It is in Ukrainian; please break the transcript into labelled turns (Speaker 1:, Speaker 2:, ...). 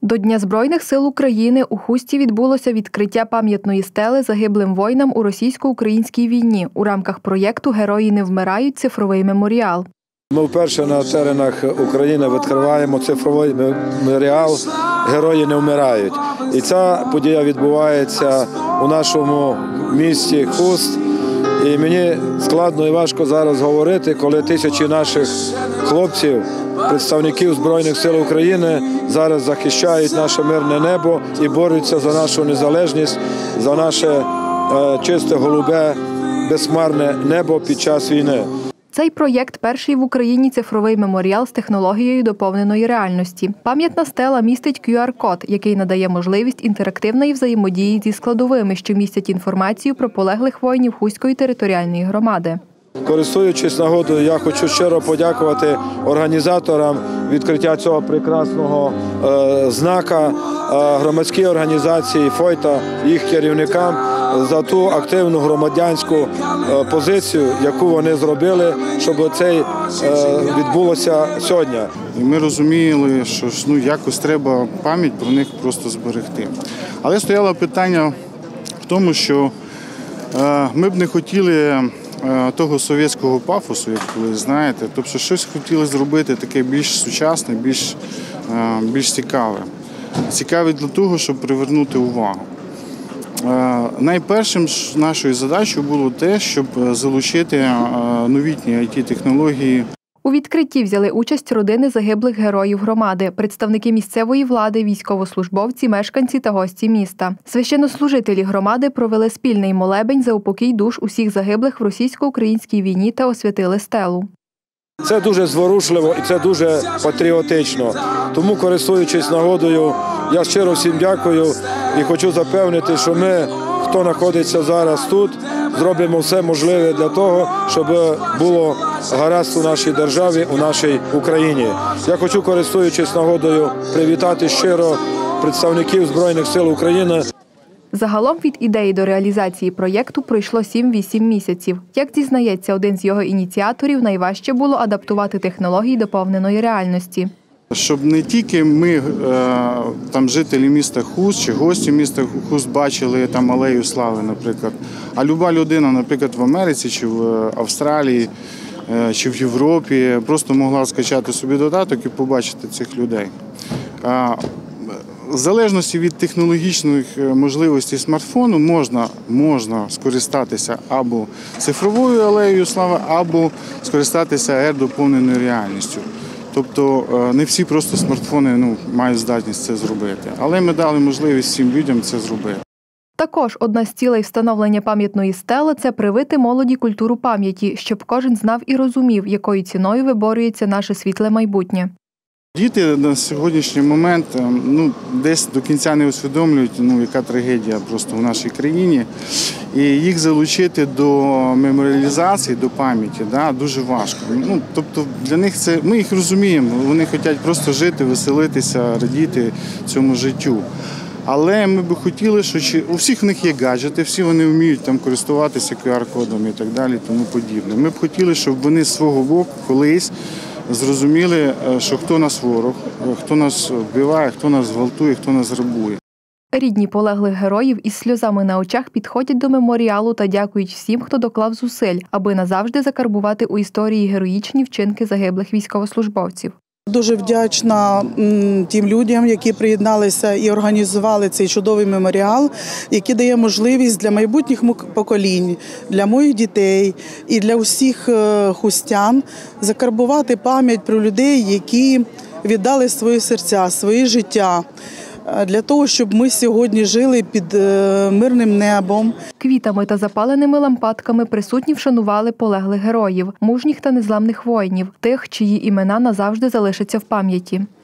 Speaker 1: До Дня Збройних сил України у Хусті відбулося відкриття пам'ятної стели загиблим воїнам у російсько-українській війні у рамках проєкту «Герої не вмирають. Цифровий меморіал».
Speaker 2: Ми вперше на теренах України відкриваємо цифровий меморіал «Герої не вмирають». І ця подія відбувається у нашому місті Хуст. І мені складно і важко зараз говорити, коли тисячі наших хлопців, представників Збройних сил України зараз захищають наше мирне небо і борються за нашу незалежність, за наше чисте, голубе, безхмарне небо під час війни.
Speaker 1: Цей проєкт – перший в Україні цифровий меморіал з технологією доповненої реальності. Пам'ятна стела містить QR-код, який надає можливість інтерактивної взаємодії зі складовими, що містять інформацію про полеглих воїнів Хуської територіальної громади.
Speaker 2: Користуючись нагодою, я хочу щиро подякувати організаторам відкриття цього прекрасного знака, громадській організації «Фойта», їх керівникам за ту активну громадянську позицію, яку вони зробили, щоб це відбулося сьогодні.
Speaker 3: Ми розуміли, що якось треба пам'ять про них просто зберегти. Але стояло питання в тому, що ми б не хотіли того совєтського пафосу, як ви знаєте, тобто щось хотіли зробити таке більш сучасне, більш цікаве. Цікаве для того, щоб привернути увагу. Найпершим нашою задачею було те, щоб залучити новітні IT-технології.
Speaker 1: У відкритті взяли участь родини загиблих героїв громади, представники місцевої влади, військовослужбовці, мешканці та гості міста. Священнослужителі громади провели спільний молебень за упокій душ усіх загиблих в російсько-українській війні та освятили стелу.
Speaker 2: Це дуже зворушливо і це дуже патріотично. Тому, користуючись нагодою, я щиро всім дякую і хочу запевнити, що ми, хто знаходиться зараз тут, зробимо все можливе для того, щоб було гаразд у нашій державі, у нашій Україні. Я хочу, користуючись нагодою, привітати щиро представників Збройних сил України.
Speaker 1: Загалом від ідеї до реалізації проєкту пройшло 7-8 місяців. Як дізнається один з його ініціаторів, найважче було адаптувати технології доповненої реальності.
Speaker 3: Щоб не тільки ми, жителі міста Хуст чи гості міста Хуст бачили Алею Слави, наприклад, а люба людина, наприклад, в Америці чи в Австралії чи в Європі просто могла скачати собі додаток і побачити цих людей. В залежності від технологічних можливостей смартфону можна скористатися або цифровою алеєю слави, або скористатися доповненою реальністю. Тобто не всі просто смартфони мають здатність це зробити. Але ми дали можливість всім людям це зробити.
Speaker 1: Також одна з цілей встановлення пам'ятної стели – це привити молоді культуру пам'яті, щоб кожен знав і розумів, якою ціною виборюється наше світле майбутнє.
Speaker 3: Діти на сьогоднішній момент десь до кінця не усвідомлюють, яка трагедія просто в нашій країні. І їх залучити до меморіалізації, до пам'яті дуже важко. Тобто для них це, ми їх розуміємо, вони хочуть просто жити, веселитися, радіти цьому життю. Але ми б хотіли, що у всіх в них є гаджети, всі вони вміють користуватися QR-кодом і так далі, тому подібне. Ми б хотіли, щоб вони з свого боку колись зрозуміли, що хто нас ворог, хто нас вбиває, хто нас гвалтує, хто нас грабує.
Speaker 1: Рідні полеглих героїв із сльозами на очах підходять до меморіалу та дякують всім, хто доклав зусиль, аби назавжди закарбувати у історії героїчні вчинки загиблих військовослужбовців.
Speaker 4: Дуже вдячна тим людям, які приєдналися і організували цей чудовий меморіал, який дає можливість для майбутніх поколінь, для моїх дітей і для усіх хустян закарбувати пам'ять про людей, які віддали свої серця, своє життя, для того, щоб ми сьогодні жили під мирним небом.
Speaker 1: Квітами та запаленими лампадками присутні вшанували полеглих героїв, мужніх та незламних воїнів, тих, чиї імена назавжди залишаться в пам'яті.